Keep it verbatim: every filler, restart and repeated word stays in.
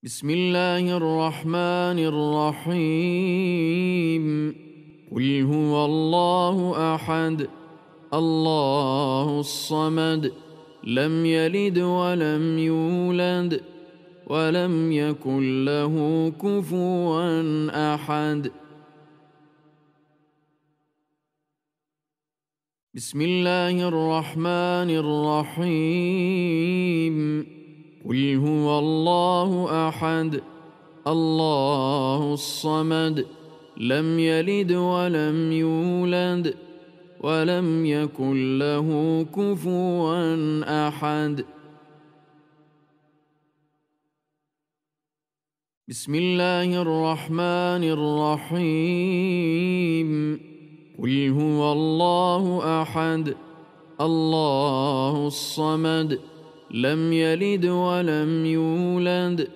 بسم الله الرحمن الرحيم. قل هو الله أحد الله الصمد لم يلد ولم يولد ولم يكن له كفوا أحد. بسم الله الرحمن الرحيم. قل هو الله أحد الله الصمد لم يلد ولم يولد ولم يكن له كفوا أحد. بسم الله الرحمن الرحيم. قل هو الله أحد الله الصمد لم يلد ولم يولد